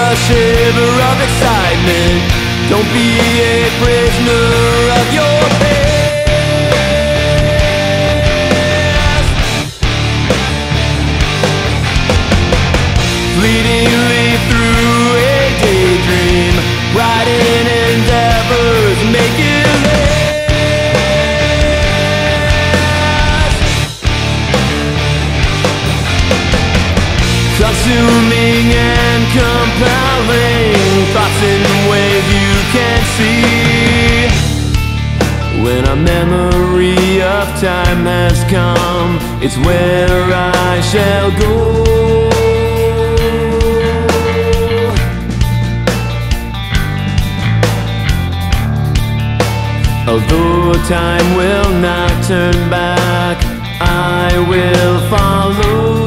a shiver of excitement. Don't be a prisoner of your past. Fleetingly through a daydream, writing endeavors make it last. Consuming and compelling thoughts in ways you can't see. When a memory of time has come, it's where I shall go. Although time will not turn back, I will follow.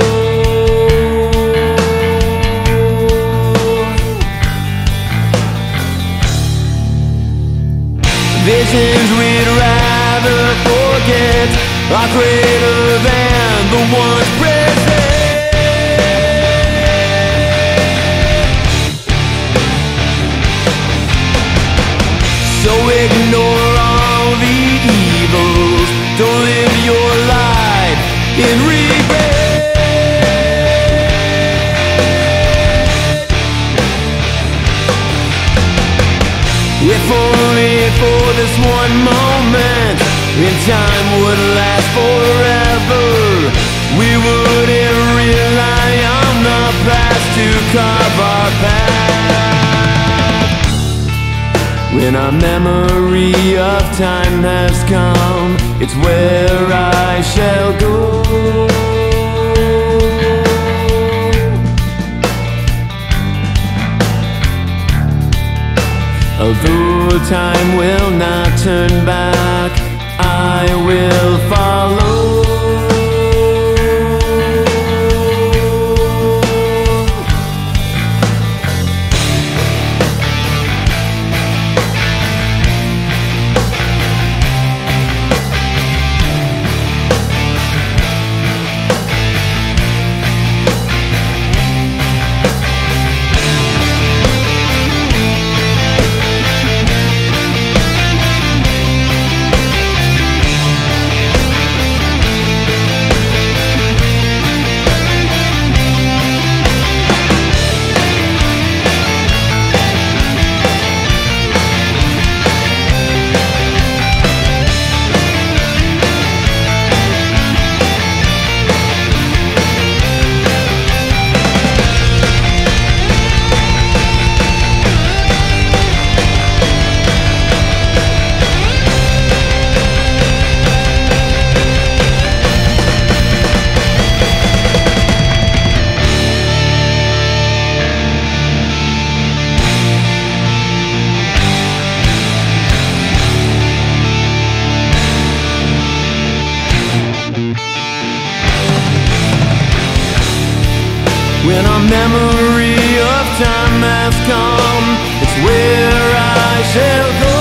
Visions we'd rather forget are greater than the ones present. So ignore all the evils, don't live your life in regret. If only for this one moment, and time would last forever, we wouldn't rely on the past to carve our path. When a memory of time has come, it's where I shall go. Although time will not turn back, I will follow. When a memory of time has come, it's where I shall go.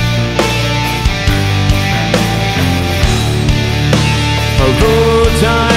Although time